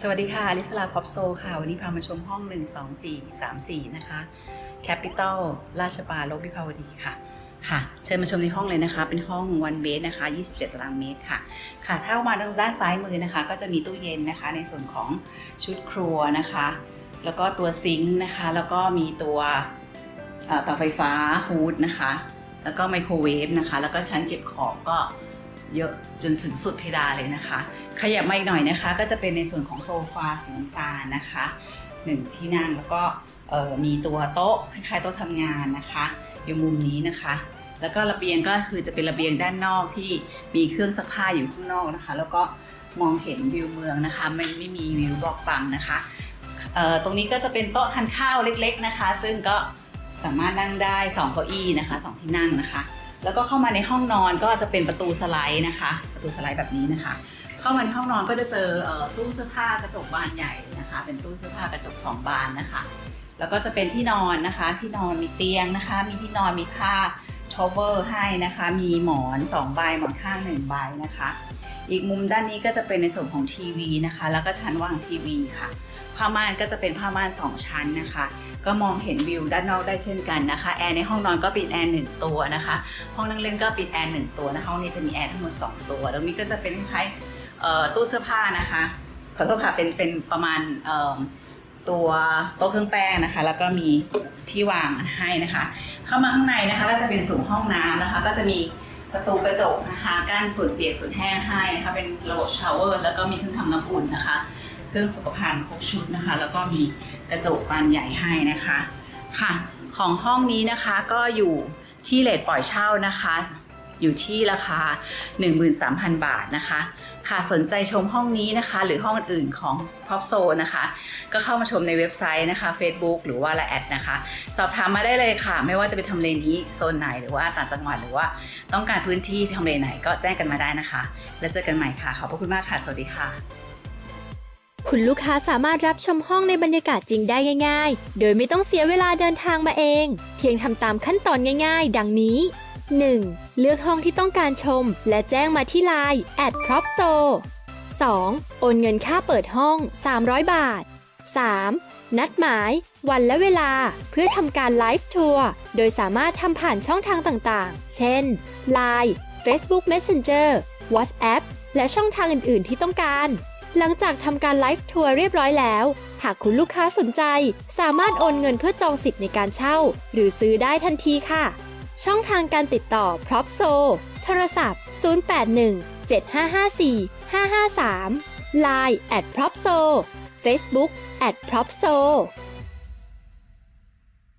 สวัสดีค่ะลิศลาพ็อปโซค่ะวันนี้พามาชมห้อง12434นะคะแคปิตอลราชปาลบวิภาวดีค่ะเชิญมาชมในห้องเลยนะคะเป็นห้อง1 เบดนะคะ27 ตารางเมตรค่ะถ้ามาด้านซ้ายมือนะคะก็จะมีตู้เย็นนะคะในส่วนของชุดครัวนะคะแล้วก็ตัวซิงค์นะคะแล้วก็มีตัวเตาไฟฟ้าฮูดนะคะแล้วก็ไมโครเวฟนะคะแล้วก็ชั้นเก็บของก็เยอะจนถึงสุดเพดานเลยนะคะขยับมาอีกหน่อยนะคะก็จะเป็นในส่วนของโซฟาสีน้ำตาลนะคะ1 ที่นั่งแล้วก็มีตัวโต๊ะคล้ายๆโต๊ะทำงานนะคะอยู่มุมนี้นะคะแล้วก็ระเบียงก็คือจะเป็นระเบียงด้านนอกที่มีเครื่องซักผ้าอยู่ข้างนอกนะคะแล้วก็มองเห็นวิวเมืองนะคะไม่มีวิวบอกบังนะคะตรงนี้ก็จะเป็นโต๊ะทานข้าวเล็กๆนะคะซึ่งก็สามารถนั่งได้2 เก้าอี้นะคะ2 ที่นั่งนะคะแล้วก็เข้ามาในห้องนอนก็จะเป็นประตูสไลด์นะคะประตูสไลด์แบบนี้นะคะเข้ามาในห้องนอนก็จะเจอตู้เสื้อผ้ากระจกบานใหญ่นะคะเป็นตู้เสื้อผ้ากระจก2 บานนะคะแล้วก็จะเป็นที่นอนนะคะที่นอนมีเตียงนะคะมีที่นอนมีผ้าทอเวอร์ให้นะคะมีหมอน2 ใบหมอนข้าง1 ใบนะคะอีกมุมด้านนี้ก็จะเป็นในส่วนของทีวีนะคะแล้วก็ชั้นวางทีวีค่ะผ้าม่านก็จะเป็นผ้าม่าน2 ชั้นนะคะก็มองเห็นวิวด้านนอกได้เช่นกันนะคะแอร์ในห้องนอนก็ปิดแอร์1 ตัวนะคะห้องนั่งเล่นก็ปิดแอร์1 ตัวนะคะห้องนี้จะมีแอร์ทั้งหมด2 ตัวตรงนี้ก็จะเป็นคล้ายตู้เสื้อผ้านะคะขอโทษค่ะเป็นประมาณตัวโต๊ะเครื่องแป้งนะคะแล้วก็มีที่วางให้นะคะเข้ามาข้างในนะคะก็จะเป็นส่วนห้องน้ำนะคะก็จะมีประตูกระจกนะคะกั้นส่วนเปียกส่วนแห้งให้นะคะเป็นระบบชาวเวอร์แล้วก็มีเครื่องทำน้ำอุ่นนะคะเครื่องสุขภัณฑ์ครบชุดนะคะแล้วก็มีกระจกบานใหญ่ให้นะคะของห้องนี้นะคะก็อยู่ที่เรทปล่อยเช่านะคะอยู่ที่ราคา 13,000 บาทนะคะสนใจชมห้องนี้นะคะหรือห้องอื่นของพ็อปโซนะคะก็เข้ามาชมในเว็บไซต์นะคะ Facebook หรือว่า LINE แอดนะคะสอบถามมาได้เลยค่ะไม่ว่าจะเป็นทำเลนี้โซนไหนหรือว่าต่างจังหวัดหรือว่าต้องการพื้นที่ทำเลไหนก็แจ้งกันมาได้นะคะแล้วเจอกันใหม่ค่ะขอบพระคุณมากค่ะสวัสดีค่ะคุณลูกค้าสามารถรับชมห้องในบรรยากาศจริงได้ง่ายๆโดยไม่ต้องเสียเวลาเดินทางมาเองเพียงทำตามขั้นตอนง่ายๆดังนี้ 1. เลือกห้องที่ต้องการชมและแจ้งมาที่ LINE @propso 2. โอนเงินค่าเปิดห้อง300 บาท 3. นัดหมายวันและเวลาเพื่อทำการไลฟ์ทัวร์โดยสามารถทำผ่านช่องทางต่างๆเช่น LINE Facebook Messenger WhatsApp และช่องทางอื่นๆที่ต้องการหลังจากทำการไลฟ์ทัวร์เรียบร้อยแล้วหากคุณลูกค้าสนใจสามารถโอนเงินเพื่อจองสิทธิ์ในการเช่าหรือซื้อได้ทันทีค่ะช่องทางการติดต่อ Propso โทรศัพท์ 081 7554 553 LINE @propso Facebook @propso